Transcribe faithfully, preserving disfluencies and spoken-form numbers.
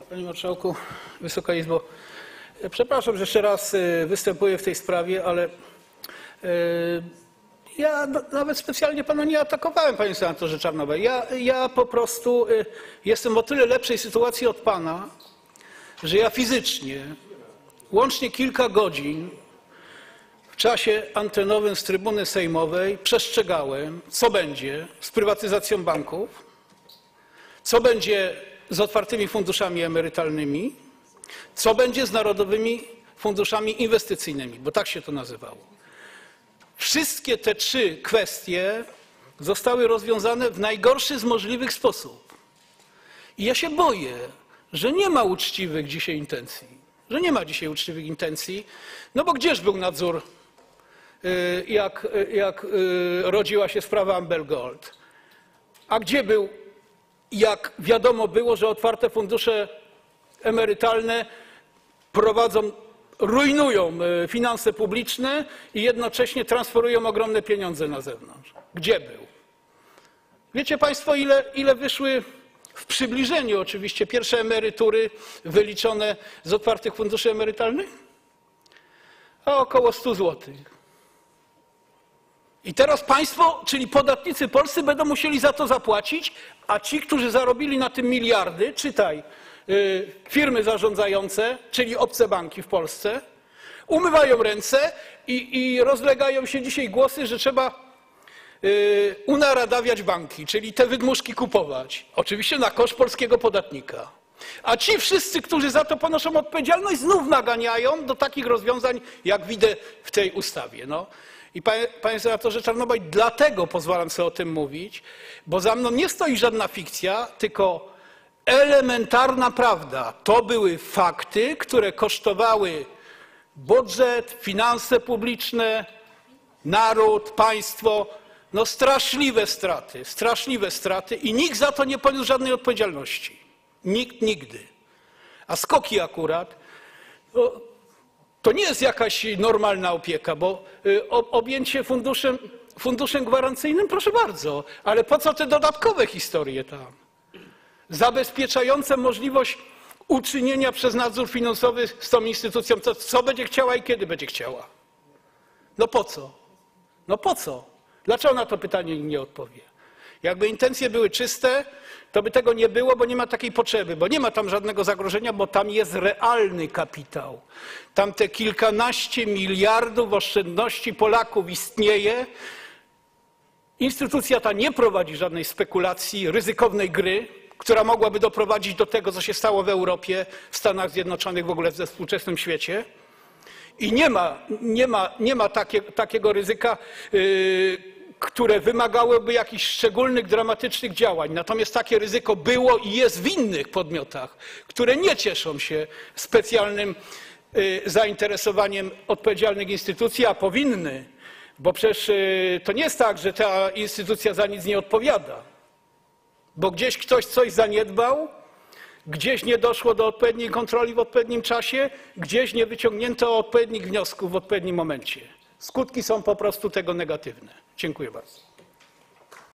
Panie Marszałku, Wysoka Izbo. Przepraszam, że jeszcze raz występuję w tej sprawie, ale ja nawet specjalnie pana nie atakowałem, panie senatorze Czarnobaj. Ja, ja po prostu jestem o tyle lepszej sytuacji od pana, że ja fizycznie, łącznie kilka godzin w czasie antenowym z trybuny sejmowej przestrzegałem, co będzie z prywatyzacją banków, co będzie z otwartymi funduszami emerytalnymi, co będzie z narodowymi funduszami inwestycyjnymi, bo tak się to nazywało. Wszystkie te trzy kwestie zostały rozwiązane w najgorszy z możliwych sposób. I ja się boję, że nie ma uczciwych dzisiaj intencji, że nie ma dzisiaj uczciwych intencji, no bo gdzież był nadzór, jak, jak rodziła się sprawa Amber Gold, a gdzie był, jak wiadomo było, że otwarte fundusze emerytalne prowadzą, rujnują finanse publiczne i jednocześnie transferują ogromne pieniądze na zewnątrz. Gdzie był? Wiecie państwo, ile, ile wyszły w przybliżeniu oczywiście pierwsze emerytury wyliczone z otwartych funduszy emerytalnych? A około stu złotych. I teraz państwo, czyli podatnicy polscy, będą musieli za to zapłacić, a ci, którzy zarobili na tym miliardy, czytaj, yy, firmy zarządzające, czyli obce banki w Polsce, umywają ręce i, i rozlegają się dzisiaj głosy, że trzeba yy, unaradawiać banki, czyli te wydmuszki kupować. Oczywiście na koszt polskiego podatnika. A ci wszyscy, którzy za to ponoszą odpowiedzialność, znów naganiają do takich rozwiązań, jak widzę w tej ustawie. No. I panie, panie senatorze Czarnobaj, dlatego pozwalam sobie o tym mówić, bo za mną nie stoi żadna fikcja, tylko elementarna prawda. To były fakty, które kosztowały budżet, finanse publiczne, naród, państwo. No straszliwe straty, straszliwe straty i nikt za to nie poniósł żadnej odpowiedzialności. Nikt nigdy. A SKOK-i akurat, no, to nie jest jakaś normalna opieka, bo objęcie funduszem, funduszem gwarancyjnym, proszę bardzo, ale po co te dodatkowe historie tam? Zabezpieczające możliwość uczynienia przez nadzór finansowy z tą instytucją, co, co będzie chciała i kiedy będzie chciała. No po co? No po co? Dlaczego na to pytanie nie odpowie? Jakby intencje były czyste, to by tego nie było, bo nie ma takiej potrzeby, bo nie ma tam żadnego zagrożenia, bo tam jest realny kapitał. Tam te kilkanaście miliardów oszczędności Polaków istnieje. Instytucja ta nie prowadzi żadnej spekulacji, ryzykownej gry, która mogłaby doprowadzić do tego, co się stało w Europie, w Stanach Zjednoczonych, w ogóle we współczesnym świecie. I nie ma, nie ma, nie ma takie, takiego ryzyka, yy, które wymagałyby jakichś szczególnych, dramatycznych działań. Natomiast takie ryzyko było i jest w innych podmiotach, które nie cieszą się specjalnym zainteresowaniem odpowiedzialnych instytucji, a powinny, bo przecież to nie jest tak, że ta instytucja za nic nie odpowiada, bo gdzieś ktoś coś zaniedbał, gdzieś nie doszło do odpowiedniej kontroli w odpowiednim czasie, gdzieś nie wyciągnięto odpowiednich wniosków w odpowiednim momencie. Skutki są po prostu tego negatywne. Dziękuję bardzo.